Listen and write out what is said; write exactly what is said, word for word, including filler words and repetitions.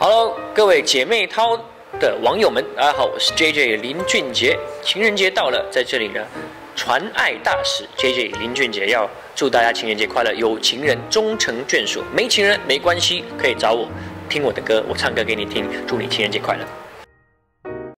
Hello， 各位姐妹淘的网友们，大家好，我是 J J 林俊杰。情人节到了，在这里呢，传爱大使 J J 林俊杰要祝大家情人节快乐，有情人终成眷属，没情人没关系，可以找我听我的歌，我唱歌给你听，祝你情人节快乐。